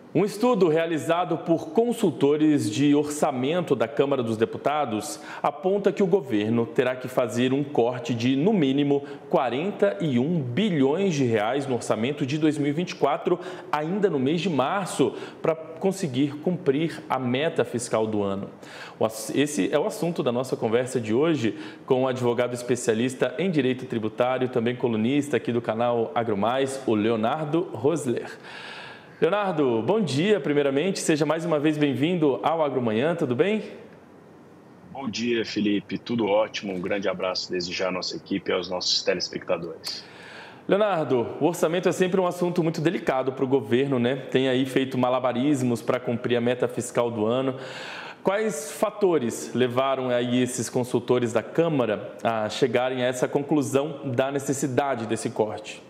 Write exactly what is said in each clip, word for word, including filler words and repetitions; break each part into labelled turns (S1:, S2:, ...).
S1: Um estudo realizado por consultores de orçamento da Câmara dos Deputados aponta que o governo terá que fazer um corte de, no mínimo, quarenta e um bilhões de reais no orçamento de dois mil e vinte e quatro, ainda no mês de março, para conseguir cumprir a meta fiscal do ano. Esse é o assunto da nossa conversa de hoje com o advogado especialista em direito tributário, também colunista aqui do canal AgroMais, o Leonardo Rosler. Leonardo, bom dia, primeiramente. Seja mais uma vez bem-vindo ao Agromanhã, tudo bem?
S2: Bom dia, Felipe. Tudo ótimo. Um grande abraço desde já à nossa equipe e aos nossos telespectadores.
S1: Leonardo, o orçamento é sempre um assunto muito delicado para o governo, né? Tem aí feito malabarismos para cumprir a meta fiscal do ano. Quais fatores levaram aí esses consultores da Câmara a chegarem a essa conclusão da necessidade desse corte?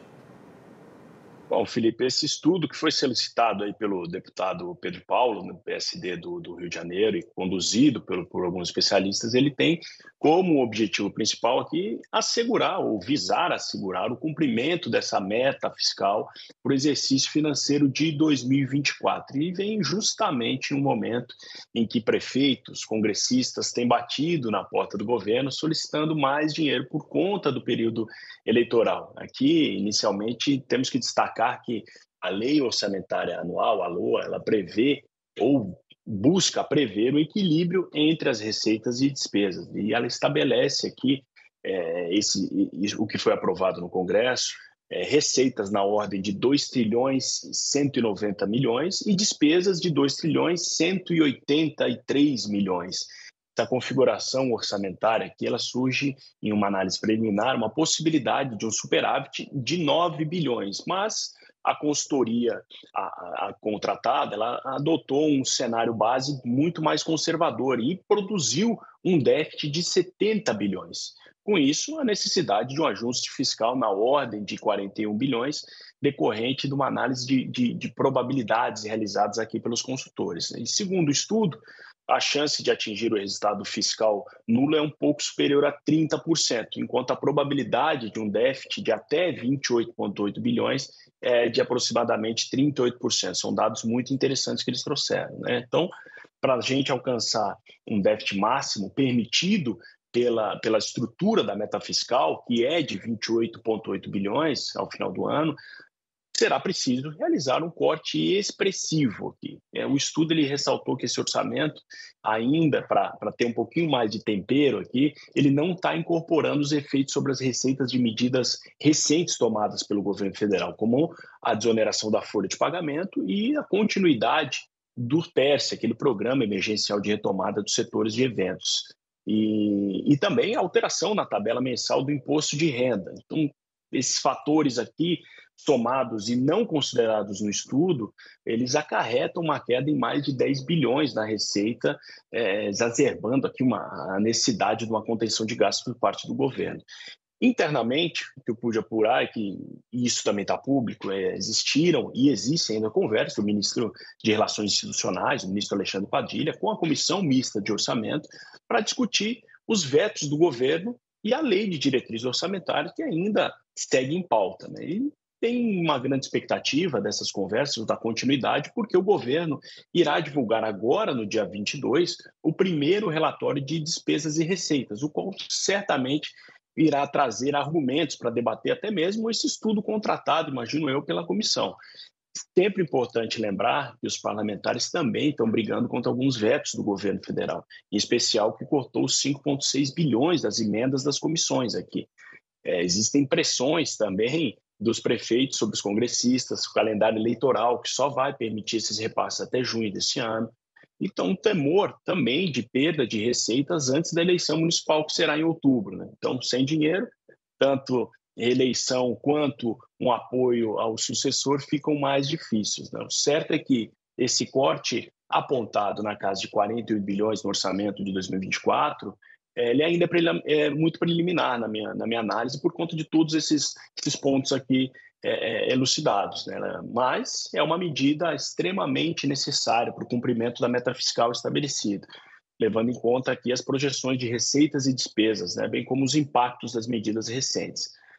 S2: Bom, Felipe, esse estudo que foi solicitado aí pelo deputado Pedro Paulo, no P S D do, do Rio de Janeiro, e conduzido pelo, por alguns especialistas, ele tem como objetivo principal aqui assegurar ou visar assegurar o cumprimento dessa meta fiscal para o exercício financeiro de dois mil e vinte e quatro. E vem justamente no momento em que prefeitos, congressistas têm batido na porta do governo solicitando mais dinheiro por conta do período eleitoral. Aqui, inicialmente, temos que destacar que a Lei Orçamentária Anual, a LOA, ela prevê ou busca prever o equilíbrio entre as receitas e despesas. E ela estabelece aqui é, esse, o que foi aprovado no Congresso, é, receitas na ordem de dois trilhões e cento e noventa milhões e despesas de dois trilhões e cento e oitenta e três milhões. Essa configuração orçamentária aqui, ela surge em uma análise preliminar, uma possibilidade de um superávit de nove bilhões, mas a consultoria a, a contratada, ela adotou um cenário base muito mais conservador e produziu um déficit de setenta bilhões. Com isso, a necessidade de um ajuste fiscal na ordem de quarenta e um bilhões, decorrente de uma análise de, de, de probabilidades realizadas aqui pelos consultores. E segundo o estudo, a chance de atingir o resultado fiscal nulo é um pouco superior a trinta por cento, enquanto a probabilidade de um déficit de até vinte e oito vírgula oito bilhões é de aproximadamente trinta e oito por cento. São dados muito interessantes que eles trouxeram, né? Então, para a gente alcançar um déficit máximo permitido pela, pela estrutura da meta fiscal, que é de vinte e oito vírgula oito bilhões ao final do ano, será preciso realizar um corte expressivo aqui. É, o estudo ele ressaltou que esse orçamento, ainda para ter um pouquinho mais de tempero aqui, ele não está incorporando os efeitos sobre as receitas de medidas recentes tomadas pelo governo federal, como a desoneração da folha de pagamento e a continuidade do PERSE, aquele programa emergencial de retomada dos setores de eventos. E, e também a alteração na tabela mensal do imposto de renda. Então, esses fatores aqui, somados e não considerados no estudo, eles acarretam uma queda em mais de dez bilhões na receita, é, exacerbando aqui uma, a necessidade de uma contenção de gastos por parte do governo. Internamente, o que eu pude apurar é que, e isso também está público, é, existiram e existem ainda conversas do ministro de Relações Institucionais, o ministro Alexandre Padilha, com a Comissão Mista de Orçamento, para discutir os vetos do governo e a lei de diretrizes orçamentárias que ainda segue em pauta, né? E tem uma grande expectativa dessas conversas, da continuidade, porque o governo irá divulgar agora, no dia vinte e dois, o primeiro relatório de despesas e receitas, o qual certamente irá trazer argumentos para debater até mesmo esse estudo contratado, imagino eu, pela comissão. Sempre importante lembrar que os parlamentares também estão brigando contra alguns vetos do governo federal, em especial que cortou os cinco vírgula seis bilhões das emendas das comissões aqui. É, existem pressões também dos prefeitos sobre os congressistas, o calendário eleitoral, que só vai permitir esses repasses até junho desse ano. Então, um temor também de perda de receitas antes da eleição municipal, que será em outubro, né? Então, sem dinheiro, tanto reeleição quanto um apoio ao sucessor ficam mais difíceis, né? O certo é que esse corte apontado na casa de quarenta e um bilhões no orçamento de dois mil e vinte e quatro, ele ainda é muito preliminar na minha, na minha análise por conta de todos esses, esses pontos aqui é, elucidados, né? Mas é uma medida extremamente necessária para o cumprimento da meta fiscal estabelecida, levando em conta aqui as projeções de receitas e despesas, né? Bem como os impactos das medidas recentes.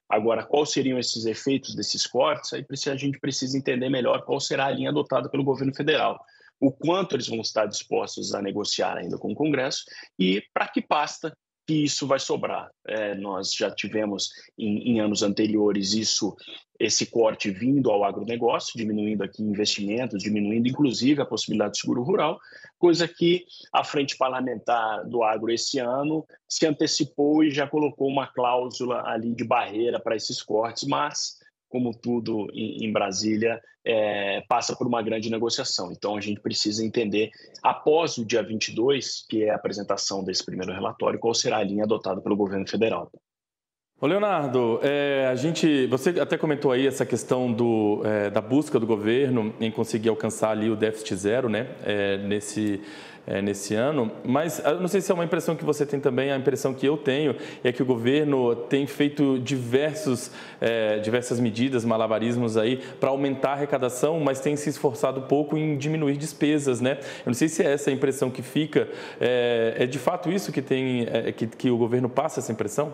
S2: Agora, quais seriam esses efeitos desses cortes? Aí a gente precisa entender melhor qual será a linha adotada pelo governo federal, o quanto eles vão estar dispostos a negociar ainda com o Congresso e para que pasta que isso vai sobrar. É, nós já tivemos em, em anos anteriores isso, esse corte vindo ao agronegócio, diminuindo aqui investimentos, diminuindo inclusive a possibilidade de seguro rural, coisa que a frente parlamentar do agro esse ano se antecipou e já colocou uma cláusula ali de barreira para esses cortes, mas, como tudo em, em Brasília, é, passa por uma grande negociação. Então, a gente precisa entender, após o dia vinte e dois, que é a apresentação desse primeiro relatório, qual será a linha adotada pelo governo federal.
S1: Ô Leonardo, é, a gente, você até comentou aí essa questão do, é, da busca do governo em conseguir alcançar ali o déficit zero, né, é, nesse, é, nesse ano, mas eu não sei se é uma impressão que você tem também, a impressão que eu tenho é que o governo tem feito diversos, é, diversas medidas, malabarismos aí para aumentar a arrecadação, mas tem se esforçado pouco em diminuir despesas, né? Eu não sei se é essa a impressão que fica, é, é de fato isso que, tem, é, que, que o governo passa essa impressão?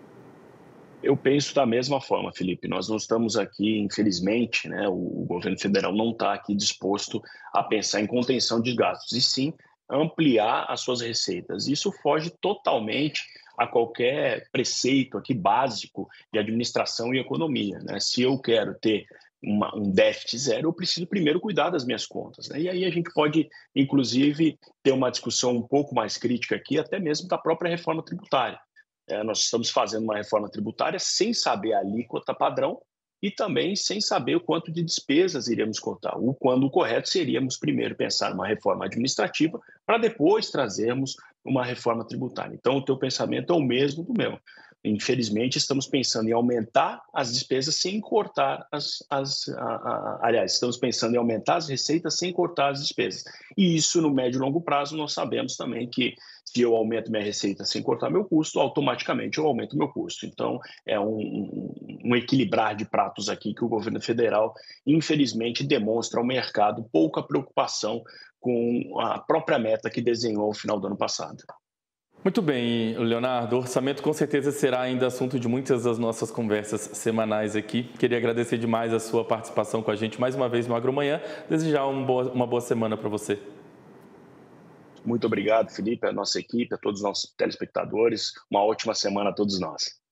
S2: Eu penso da mesma forma, Felipe. Nós não estamos aqui, infelizmente, né, o governo federal não está aqui disposto a pensar em contenção de gastos, e sim ampliar as suas receitas. Isso foge totalmente a qualquer preceito aqui básico de administração e economia, né? Se eu quero ter uma, um déficit zero, eu preciso primeiro cuidar das minhas contas, né? E aí a gente pode, inclusive, ter uma discussão um pouco mais crítica aqui, até mesmo da própria reforma tributária. É, nós estamos fazendo uma reforma tributária sem saber a alíquota padrão e também sem saber o quanto de despesas iríamos cortar. O quando o correto seríamos primeiro pensar numa reforma administrativa para depois trazermos uma reforma tributária. Então, o teu pensamento é o mesmo do meu. Infelizmente, estamos pensando em aumentar as despesas sem cortar as... as a, a, aliás, estamos pensando em aumentar as receitas sem cortar as despesas. E isso, no médio e longo prazo, nós sabemos também que se eu aumento minha receita sem cortar meu custo, automaticamente eu aumento meu custo. Então, é um, um, um equilibrar de pratos aqui que o governo federal, infelizmente, demonstra ao mercado pouca preocupação com a própria meta que desenhou no final do ano passado.
S1: Muito bem, Leonardo. O orçamento com certeza será ainda assunto de muitas das nossas conversas semanais aqui. Queria agradecer demais a sua participação com a gente mais uma vez no Agromanhã. Desejar uma boa, uma boa semana para você.
S2: Muito obrigado, Felipe, a nossa equipe, a todos os nossos telespectadores. Uma ótima semana a todos nós.